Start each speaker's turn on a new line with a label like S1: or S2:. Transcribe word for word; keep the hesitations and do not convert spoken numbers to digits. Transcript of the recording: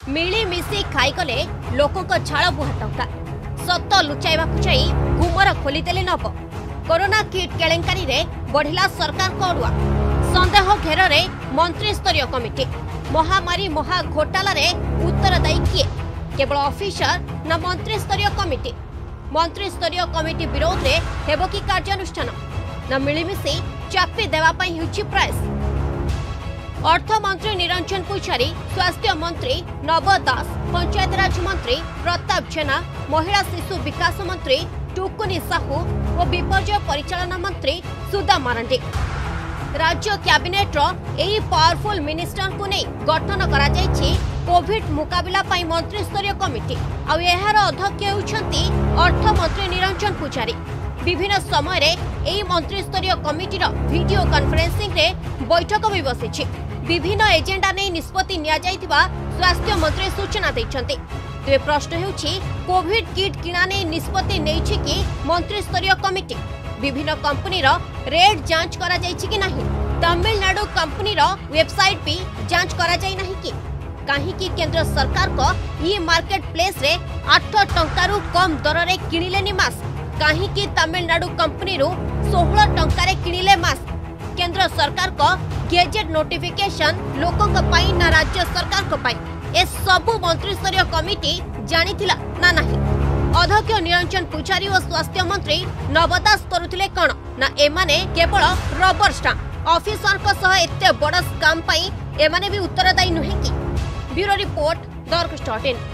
S1: मिलीमिशी खाईगले लोकों झाड़ बुहा टंका सत लुचाइवा जाई गुमर खोलीदेले नब कोरोना किट केलेंकारी रे बढ़िला सरकार को अड़ुआ संदेह घेर रे मंत्री स्तरीय कमिटी महामारी महा घोटाला रे उत्तरदायी किए केवल ऑफिसर ना मंत्री स्तरीय कमिटी मंत्री स्तरीय कमिटी विरोध रे हेबो की कार्यानुष्ठान ना मिलीमिशी चापी देवा पई होछि प्रयास। अर्थमंत्री निरंजन पूजारी, स्वास्थ्य मंत्री नव दास, पंचायतराज मंत्री प्रताप जेना, महिला शिशु विकास मंत्री टुकुनी साहू और विपर्यय परिचालना मंत्री सुधा मारांडी राज्य कैबिनेट रो एही पावरफुल मिनिस्टर को नहीं गठन करा जायछि कोविड मुकाबला पाई मंत्री स्तरीय कमिटी आ एहार अध्यक्ष होउछंती अर्थमंत्री निरंजन पूजारी। विभिन्न समय रे एही मंत्री स्तरीय कमिटी रो वीडियो कॉन्फ्रेंसिंग रे बैठक भी बसिछि। विभिन्न एजेंडा नहीं निष्पत्ति निया जायतिबा स्वास्थ्य मंत्री सूचना दैछंती। तेबे प्रश्न हेउछि कोविड किट किणा नै निष्पत्ति नैछि कि मंत्री स्तरीय कमिटी विभिन्न कंपनी रो रेट जांच करा जायछि कि नाही। तमिलनाडु कंपनी रो वेबसाइट भी जांच करा जाय नाही कि काहे कि केंद्र सरकार को ई मार्केट प्लेस रे आठ टंका रु कम दर रे किनिलेनी मास्क काहे कि तमिलनाडु कंपनी रो सोलह टंका रे किनिले मास्क केंद्र सरकार को गेजेट नोटिफिकेशन लोकों का पाई ना राज्य सरकार को पाई ए सबु मंत्री स्तरीय कमिटी जानिथिला ना नाही। अध्यक्ष निरंजन पूजारी और स्वास्थ्य मंत्री नवदास करुथिले कोन ना एमाने केवल रबर स्टाम्प ऑफिसर को सह एते बड़ स्काम पाई एमाने भी उत्तरदायी नुहे कि। ब्यूरो रिपोर्ट दर्ग डॉट इन।